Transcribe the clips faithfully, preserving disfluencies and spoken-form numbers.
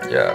Yeah.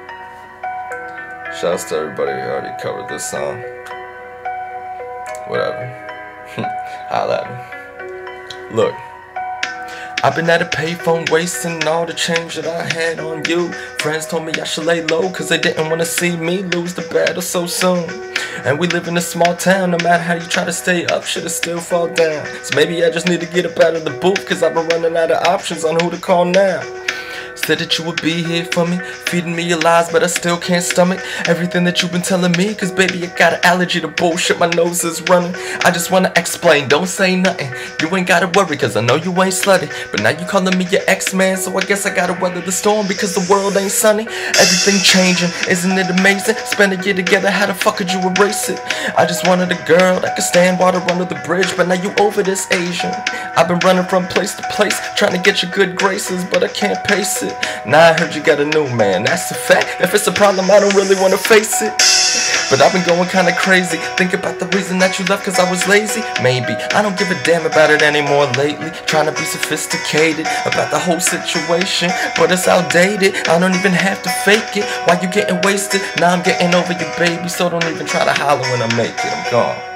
Shouts to everybody who already covered this song. Whatever. Holla at me. Look. I've been at a payphone wasting all the change that I had on you. Friends told me I should lay low cause they didn't want to see me lose the battle so soon. And we live in a small town, no matter how you try to stay up, shit'll still fall down. So maybe I just need to get up out of the booth cause I've been running out of options on who to call now. Said that you would be here for me, feeding me your lies, but I still can't stomach everything that you've been telling me. Cause baby, I got an allergy to bullshit, my nose is running. I just wanna explain, don't say nothing. You ain't gotta worry, cause I know you ain't slutty. But now you calling me your ex-man, so I guess I gotta weather the storm because the world ain't sunny. Everything changing, isn't it amazing? Spend a year together, how the fuck could you erase it? I just wanted a girl that could stand water under the bridge, but now you over this Asian. I've been running from place to place, trying to get your good graces, but I can't pace it. Now I heard you got a new man, that's a fact. If it's a problem, I don't really wanna face it. But I've been going kinda crazy, think about the reason that you left cause I was lazy. Maybe, I don't give a damn about it anymore lately. Trying to be sophisticated about the whole situation, but it's outdated, I don't even have to fake it. Why you getting wasted? Now I'm getting over you, baby, so don't even try to holler when I make it, I'm gone.